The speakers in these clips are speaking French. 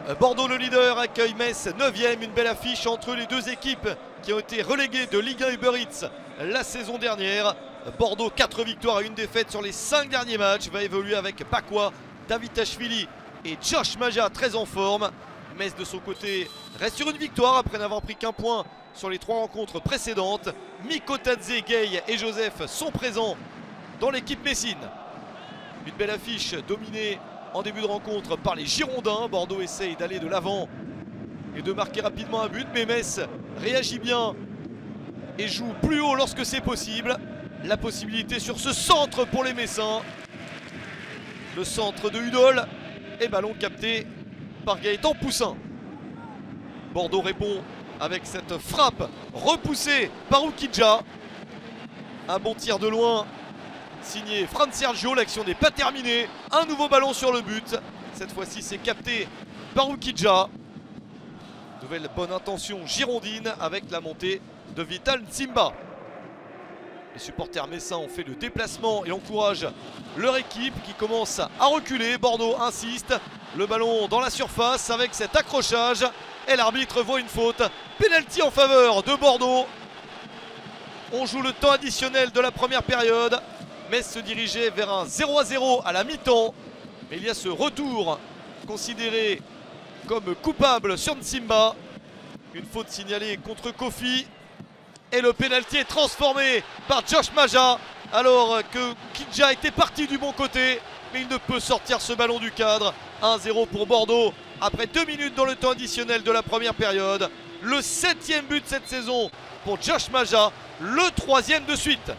Bordeaux, le leader, accueille Metz 9e. Une belle affiche entre les deux équipes qui ont été reléguées de Ligue 1 Uber Eats la saison dernière. Bordeaux, 4 victoires et 1 défaite sur les 5 derniers matchs. Va évoluer avec Pakwa, Davitashvili et Josh Maja, très en forme. Metz de son côté reste sur une victoire après n'avoir pris qu'un point sur les 3 rencontres précédentes. Mikotadze, Gay et Joseph sont présents dans l'équipe messine. Une belle affiche dominée en début de rencontre par les Girondins. Bordeaux essaye d'aller de l'avant et de marquer rapidement un but, mais Metz réagit bien et joue plus haut lorsque c'est possible. La possibilité sur ce centre pour les Messins. Le centre de Hudol et ballon capté par Gaëtan Poussin. Bordeaux répond avec cette frappe repoussée par Oukidja. Un bon tir de loin signé Fran Sergio, l'action n'est pas terminée. Un nouveau ballon sur le but. Cette fois-ci c'est capté par Oukidja. Nouvelle bonne intention girondine avec la montée de Vital Nsimba. Les supporters messins ont fait le déplacement et encouragent leur équipe qui commence à reculer. Bordeaux insiste, le ballon dans la surface avec cet accrochage et l'arbitre voit une faute. Pénalty en faveur de Bordeaux. On joue le temps additionnel de la première période. Metz se dirigeait vers un 0-0 à la mi-temps. Mais il y a ce retour considéré comme coupable sur Nsimba. Une faute signalée contre Kofi. Et le pénalty est transformé par Josh Maja. Alors que Kidja était parti du bon côté. Mais il ne peut sortir ce ballon du cadre. 1-0 pour Bordeaux. Après 2 minutes dans le temps additionnel de la première période. Le 7e but cette saison pour Josh Maja. Le 3e de suite.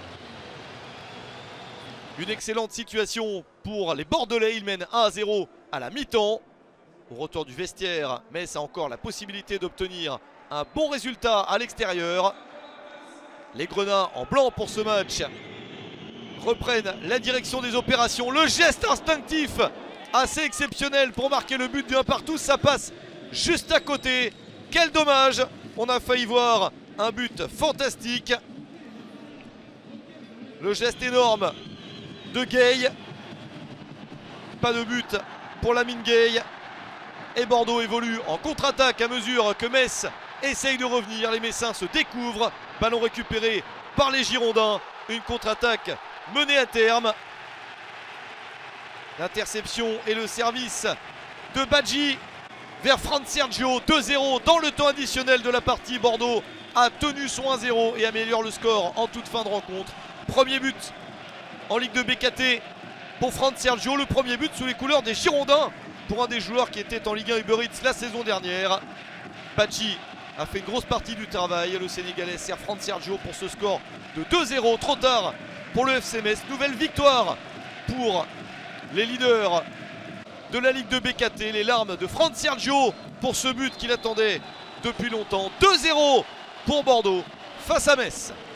Une excellente situation pour les Bordelais. Ils mènent 1-0 à la mi-temps. Au retour du vestiaire, Metz a encore la possibilité d'obtenir un bon résultat à l'extérieur. Les Grenats en blanc pour ce match reprennent la direction des opérations. Le geste instinctif assez exceptionnel pour marquer le but du 1 partout. Ça passe juste à côté. Quel dommage. On a failli voir un but fantastique. Le geste énorme de Gay. Pas de but pour Lamine Gay. Et Bordeaux évolue en contre-attaque à mesure que Metz essaye de revenir. Les Messins se découvrent. Ballon récupéré par les Girondins. Une contre-attaque menée à terme. L'interception et le service de Badji vers Fran Sergio. 2-0 dans le temps additionnel de la partie. Bordeaux a tenu son 1-0 et améliore le score en toute fin de rencontre. Premier but en Ligue de BKT pour Fran Sergio. Le premier but sous les couleurs des Girondins pour un des joueurs qui était en Ligue 1 Uber Eats la saison dernière. Badji a fait une grosse partie du travail. Le Sénégalais sert Fran Sergio pour ce score de 2-0. Trop tard pour le FC Metz. Nouvelle victoire pour les leaders de la Ligue de BKT. Les larmes de Fran Sergio pour ce but qu'il attendait depuis longtemps. 2-0 pour Bordeaux face à Metz.